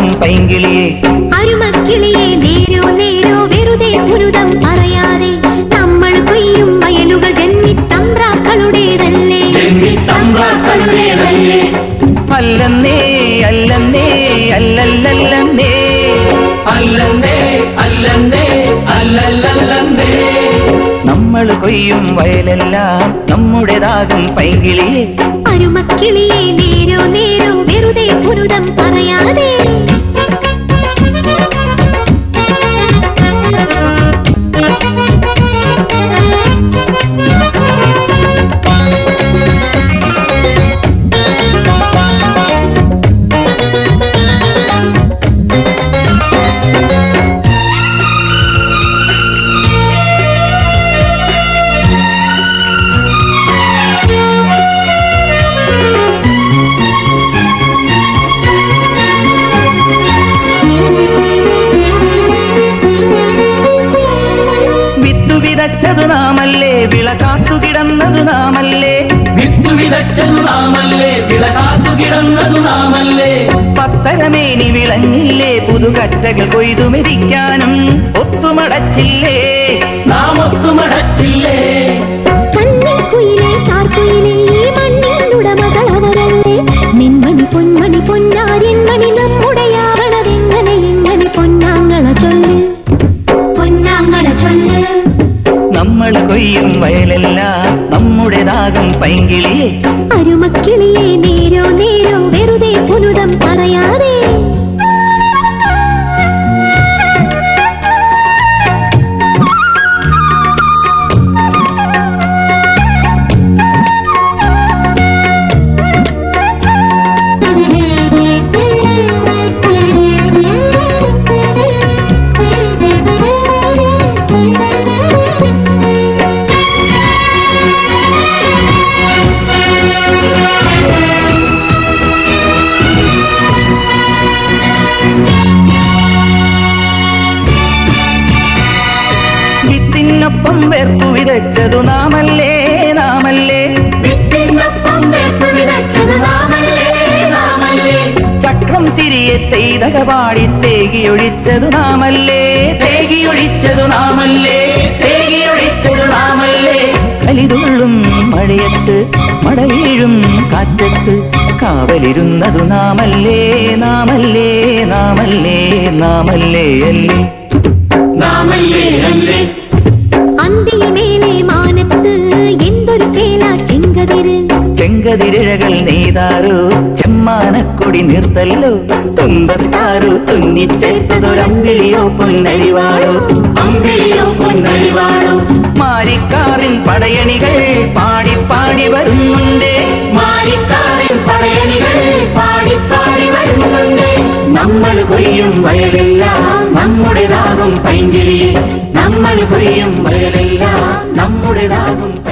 പൈങ്കിളിയെ അരുമക്കിളിയെ നേരോ നേരോ വെറുതെ പുരുതം പറയാതെ നമ്മൾ കൊയ്യും വയലുകൾ ജന്മിത്തമ്പ്രാക്കളുടേതല്ലേ അല്ലെന്നേ അല്ലെന്നേ അല്ലല്ലല്ലെന്നേ അല്ലെന്നേ അല്ലെന്നേ അല്ലല്ലല്ലെന്നേ നമ്മൾ കൊയ്യും വയലെല്ലാം നമ്മുടേതാകും പൈങ്കിളിയെ അരുമക്കിളിയെ നേരോ നേരോ വെറുതെ പുരുതം പറയാതെ വിതച്ചതു നാമല്ലേ വിളകാത്തു കിടന്നതു നാമല്ലേ വിത്തു വിതച്ചതു നാമല്ലേ വിളകാത്തു കിടന്നതു നാമല്ലേ പത്തരമേനി വിളഞ്ഞില്ലേ പുതുകറ്റകൾ കൊയ്തു മെതിക്കാനും ഒത്തുമടച്ചില്ലേ നാം ഒത്തുമടച്ചില്ലേ കന്നിക്കുയിലേ കാർക്കുയിലേ ഈ മണ്ണിനുടമകളവരല്ലേ നിന്മണി പൊന്മണി പൊന്നാര്യന്മണി നമ്മുടെയാവണതെങ്ങനെ എങ്ങനെ പൊന്നാങ്ങള ചൊല്ല് പൊന്നാങ്ങള ചൊല്ല് നമ്മൾ കൊയ്യും വയലെല്ലാം നമ്മുടേതാകും പൈങ്കിളിയെ അരുമക്കിളിയെ നേരോ നേരോ വെറുതെ പുനുതം പറയാതെ വിത്തിനൊപ്പം വേർപ്പു വിതച്ചതു നാമല്ലേ നാമല്ലേ വിത്തിനൊപ്പം വേർപ്പു വിതച്ചതു നാമല്ലേ നാമല്ലേ ചക്രം തിരിയെ തെയ്തക പാടി തേകിയൊഴിച്ചതു നാമല്ലേ തേകിയൊഴിച്ചതു നാമല്ലേ തേകിയൊഴിച്ചതു നാമല്ലേ കലിതുള്ളും മഴയത്ത് മട വീഴും കാറ്റത്ത് കാവലിരുന്നതു നാമല്ലേ നാമല്ലേ നാമല്ലേ നാമല്ലേ അല്ലേ നാമല്ലേ അല്ലേ അന്തിയിൽ മേലെ മാനത്ത് എന്തൊരു ചേല ചെങ്കതിര് ചെങ്കതിരിഴകൾ നെയ്താറോ ചെമ്മാനക്കൊടി നിർത്തല്ലോ തുമ്പത്താറു തുന്നിച്ചേർത്തതൊരമ്പിളിയോ പൊന്നരിവാളോ അമ്പിളിയോ പൊന്നരിവാളോ മാരിക്കാറിൻ പടയണികൾ പാടി പാടി വരുന്നുണ്ട് മാരിക്കാറിൻ പടയണികൾ പാടി പാടി വരുന്നുണ്ട് നമ്മൾ കൊയ്യും വയലെല്ലാം നമ്മുടേതാകും പൈങ്കിളിയെ നമ്മൾ കൊയ്യും വയലെല്ലാം നമ്മുടേതാകും